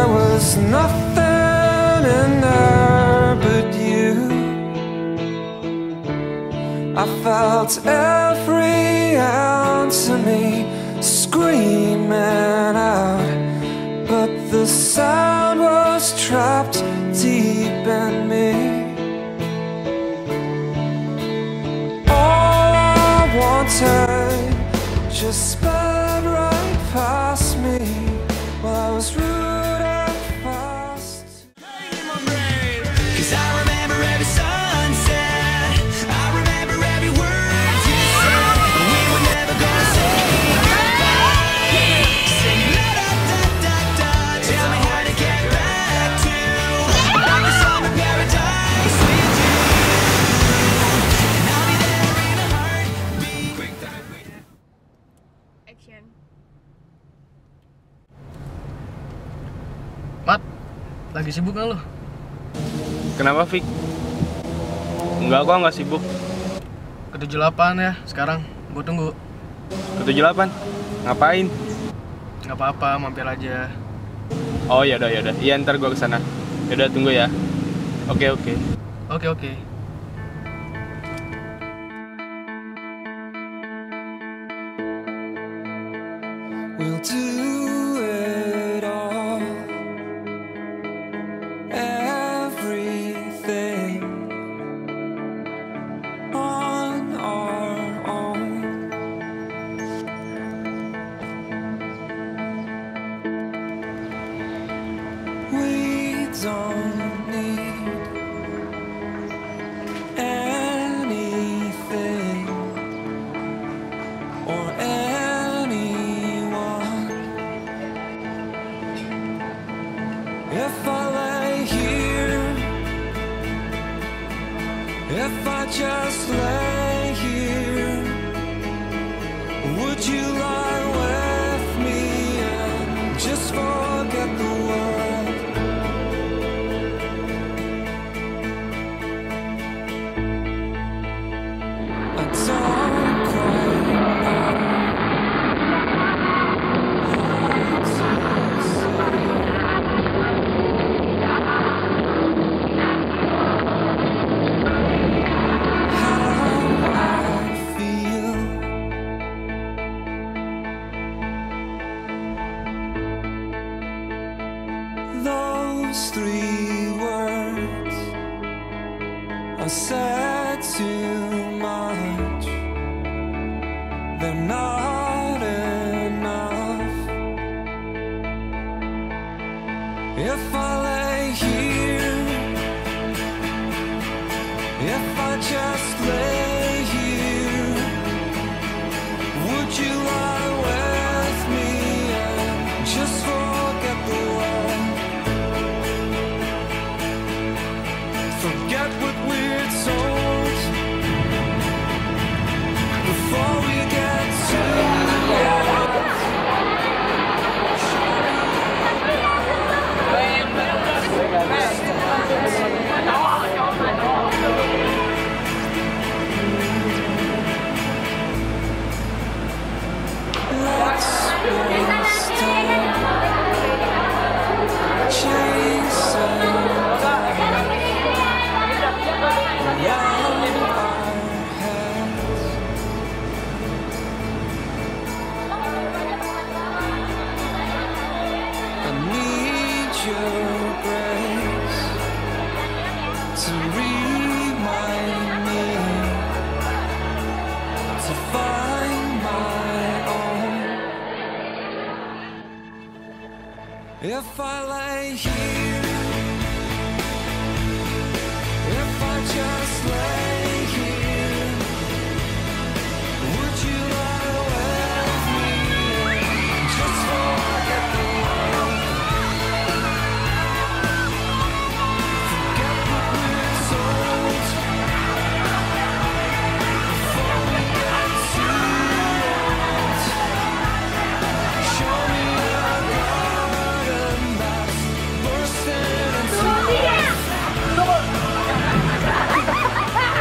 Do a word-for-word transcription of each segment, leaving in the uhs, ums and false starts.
there was nothing in there but you. I felt every ounce of me screaming out, but the sound was trapped deep in me. All I wanted just sped right past me while I was rude and fast. Cause I remember every sunset, I remember every word you said. We were never gonna say goodbye. Sing la da da da da. Tell me how to get back to like the summer paradise with you. And I'll be there in a heartbeat. Action. Mat, lagi sibuk gak lo? Kenapa, Fik? Enggak, kok nggak sibuk. Ke tujuh delapan ya, sekarang gue tunggu. Ke tujuh delapan? Ngapain? Gak apa-apa, mampir aja. Oh ya udah ya udah. Iya, ntar gue kesana. Ya udah, tunggu ya. Oke oke. Oke oke. We'll do it all, everything on our own. We don't need anything or anyone. If I lay here, if I just lay here, would you lie with me and just forget the world? I don't quite know how to those three words are said too much. They're not enough. If I lay here, if I just lay here, would you lie with me and just forget the world? Forget what we're told before we get too old. Let's waste time chasing to remind me to find my own. If I lay here, if I just lay here, would you lie with me and just forget the world? Forget what we're told before we get too old. Show me a garden that's bursting into life.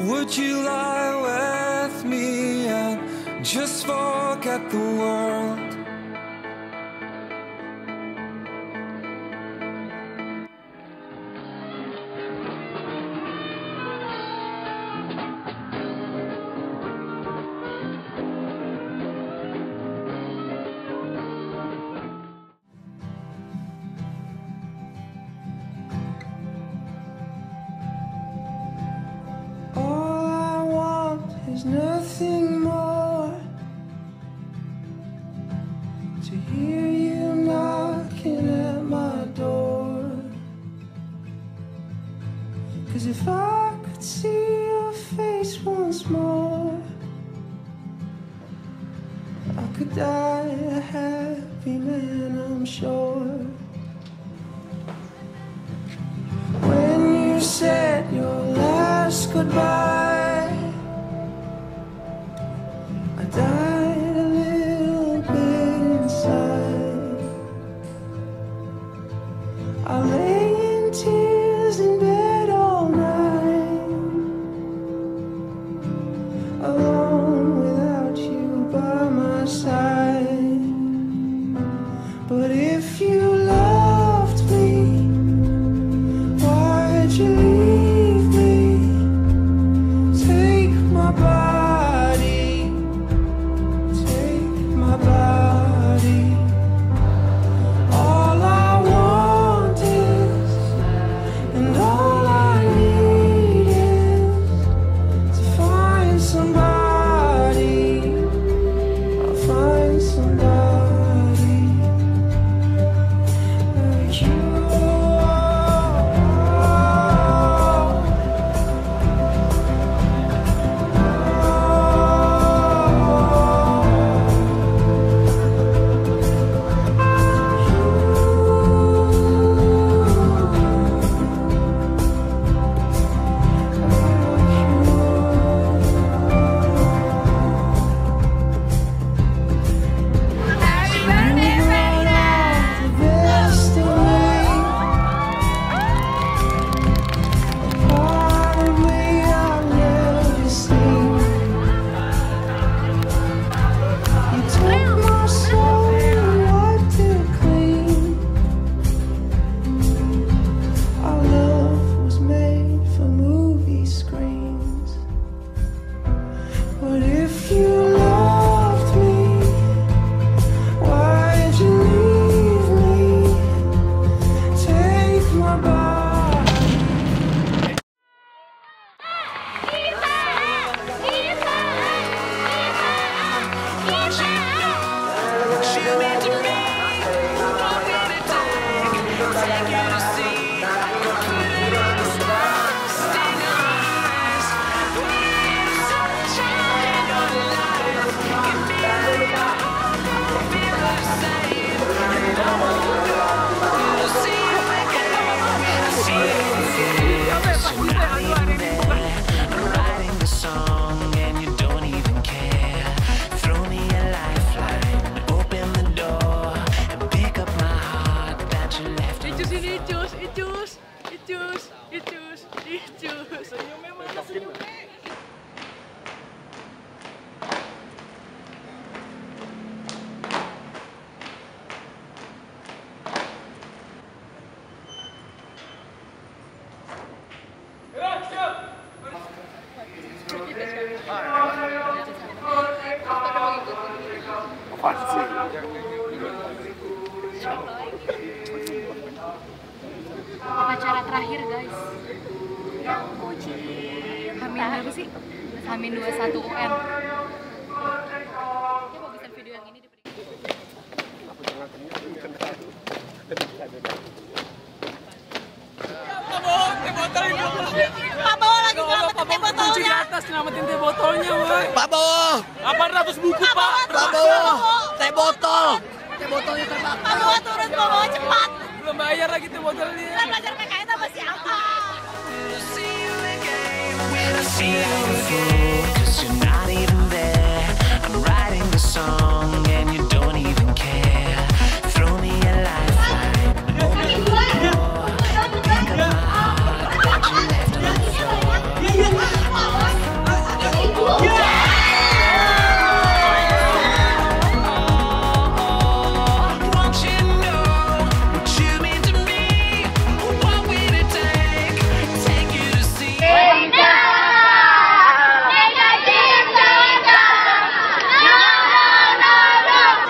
would you lie with me and just forget the world? There's nothing more to hear you knocking at my door. 'Cause if I could see your face once more, I could die a happy man, I'm sure. When you said your last goodbye, died a little bit inside. I lay in tears in bed all night, alone without you by my side. But if you loved me, why'd you leave me? Take my body, Acara terakhir guys. Hamin berapa sih? Hamin dua puluh satu U M. Coba bisa video yang ini diberi. Pak Bawa lagi nyelamatin teh botolnya. Kunci di atas nyelamatin teh botolnya, woy. Pak Bawa. delapan ratus buku, Pak. Pak Bawa. Teh botol. Teh botolnya terbakar. Pak Bawa turun, Pak Bawa cepat. Belum bayar lagi teh botolnya. Kita belajar P K S sama siapa?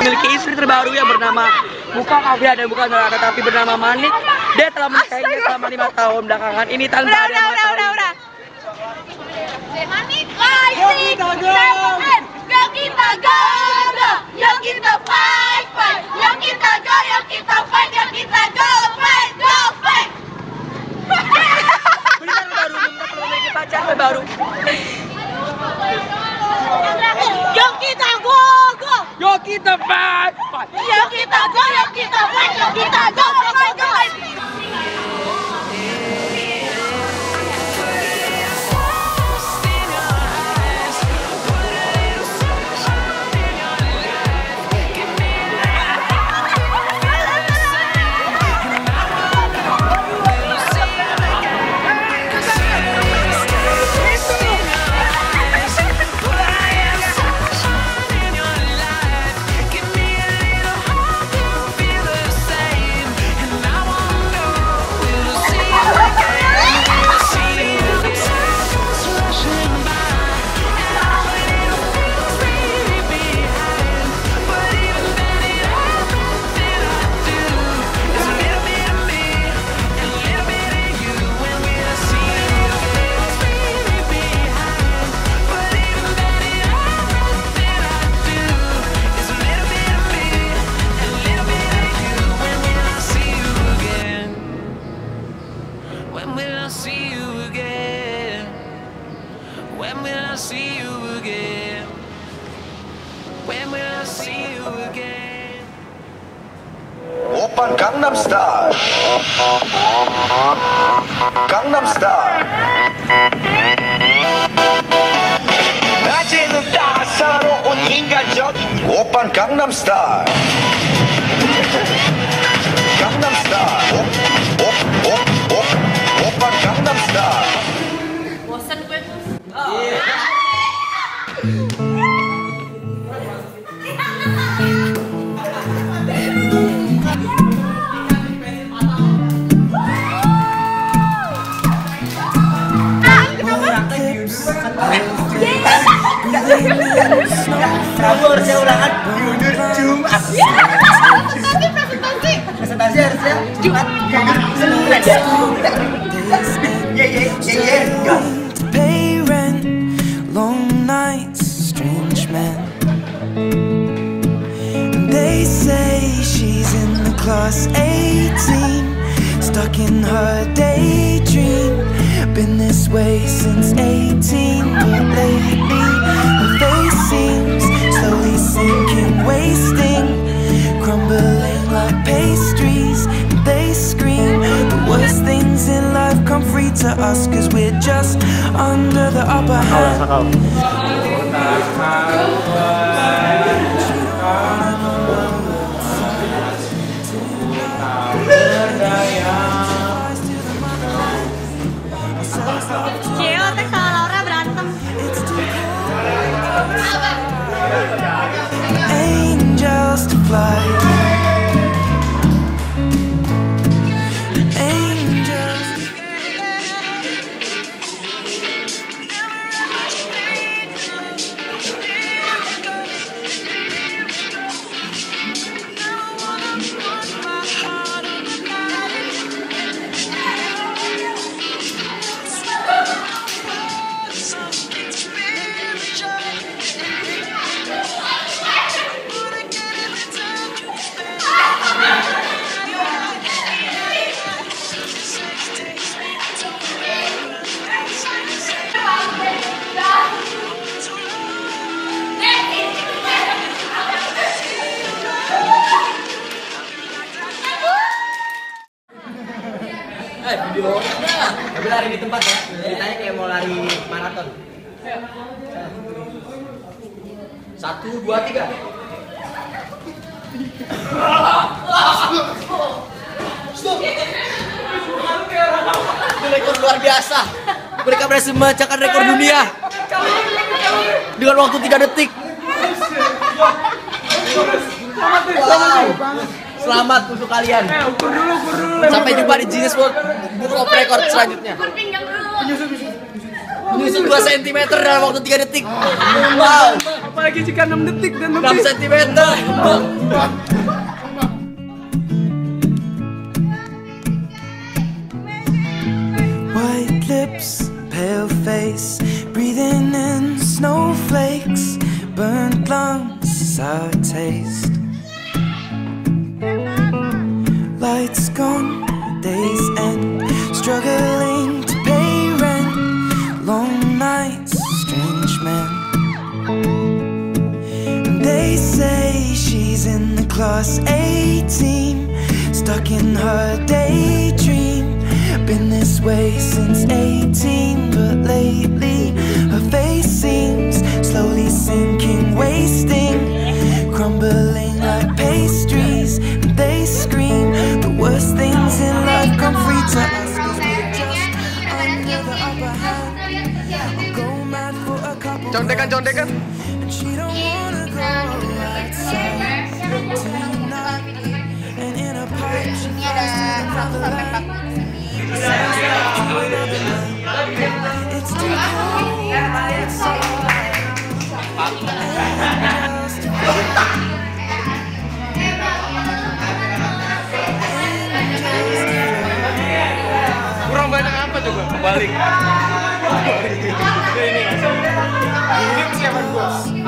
memiliki istri terbaru yang bernama bukan Afia dan bukan Rara, tapi bernama Manik. Dia telah menikahinya selama lima tahun belakangan ini tanpa Udah, ada udah, yang udah, udah, mengetahui. udah. Manik, five, six, seven, yuk kita go, go, yuk kita fight, fight, yuk kita go, yuk kita fight, yuk kita go, fight, go, fight. Berikan baru minta memiliki pacar baru. Yuk kita go, go, Yuk kita fight, fight. yuk kita go, yuk kita fight, yuk kita go, fight, go, fight. When will I see you again? When will I see you again? When will I see you again? Oppan Gangnam Style. Gangnam Style. 낮에는 따사로운 인간적인 Oppan Gangnam Style. Gangnam Style. Op, op, op, op. Oppan Gangnam Style. Bosan gue. Kamu harusnya ulangan jujur Jumat. Presentasi, presentasi. Presentasi harusnya Jumat. Senin. Ye ye ye ye. Pay rent, long nights, strange men. They say she's in the class eighteen, stuck in her daydream. Been this way since eighteen, but lately her face seems slowly sinking, wasting, crumbling like pastries. They scream the worst things in life come free to us, cause we're just under the upper hand. Ceo, teh sama Laura berantem. Angels to fly. Angels. Eh video. Tapi lari di tempat ya. Ceritanya kayak mau lari maraton. Satu, dua, tiga. Stop. Itu rekor luar biasa. Mereka berhasil memecahkan rekor dunia dengan waktu tiga detik. Wow. Selamat untuk kalian. Sampai jumpa di Guinness World Book of Record selanjutnya. Pinggang dulu. Menyusut dua sentimeter dalam waktu tiga detik. Wow. Apalagi jika enam detik dan enam sentimeter. White lips, pale face, breathing in snowflakes, burnt lungs, sour taste. Lights gone, days end, struggling to pay rent, long nights, strange men. They say she's in the class A team, stuck in her daydream. Been this way since eighteen, but lately her face seems slowly sinking, wasting, crumbling like pastries. And they scream the worst things in life come free to us, 'cause we're just under the upper hand. I'll go mad for a couple Contekan, contekan. and she don't wanna go outside tonight. And in a pipe she flies to another land. It's too cold outside. Kurang banyak apa coba? Kembali. Ini persiapan gua.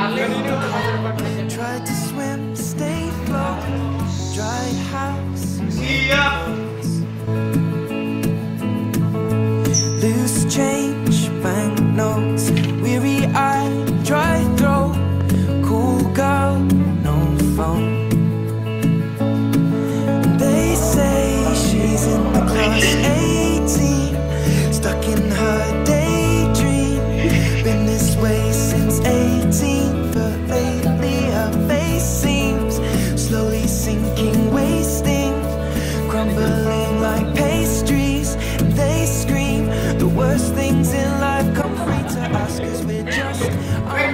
Tried to swim, stay float, dry house. Siap. Loose change, banknotes, weary-eyed, dry throat, cool girl, no phone. They say she's in the class eighteen, stuck in her daydream. Been this way since eighteen, but lately her face seems slowly sinking, wasting, crumbling like pastries. They scream the worst things in life come free to us, 'cause we're just I'll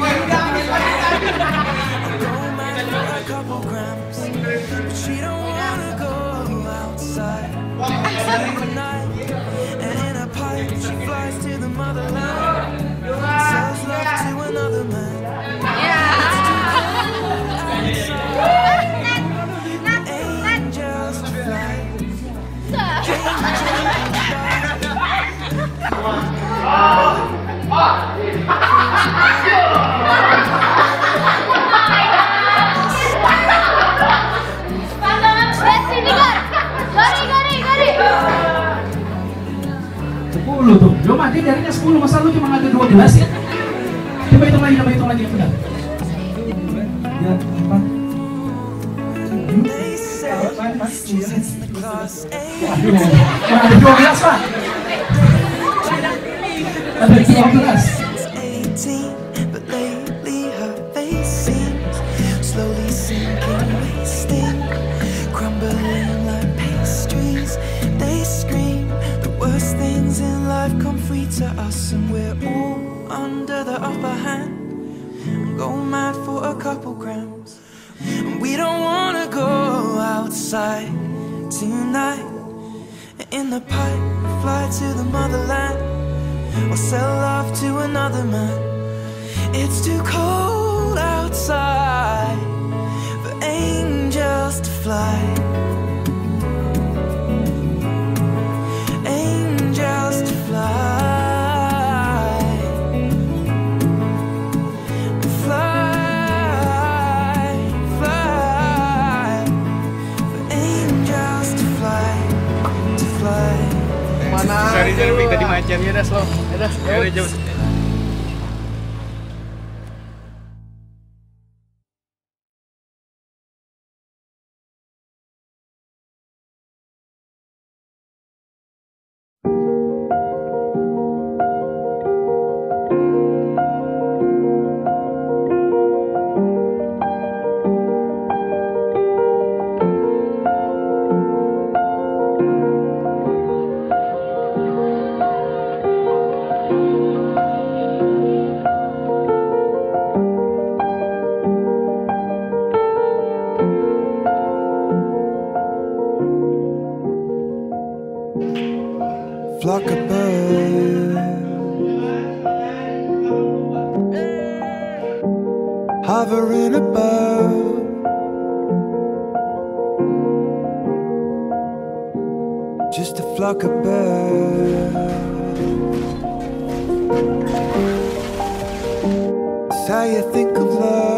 go mad for a couple grams, but she don't wanna go outside tonight. And in a pipe she flies to the motherland, sells love to another man. It's too cold outside. Angels fly. sepuluh tuh, lo mati jarinya sepuluh, masa lu cuma ngambil dua belas ya? Coba hitung lagi, coba hitung lagi, udah. Ya, empat, tujuh, delapan, sembilan, waduh, ada dua belas pak. Ada dua belas. But lately her face seems slowly sinking, wasting, crumbling like pastries. They scream the worst things in life come free to us, and we're all under the upper hand. Go mad for a couple grams, and we don't wanna go outside tonight. In the pipe, fly to the motherland, or sell love to another man. It's too cold outside for angels to fly. Angels to fly. Fly, fly. For angels to fly, to fly. Mana? Sorry, sorry, tadi macam ya dah slow. Ya dah, ya udah jauh. Flock of birds hovering above. Just a flock of birds. It's how you think of love.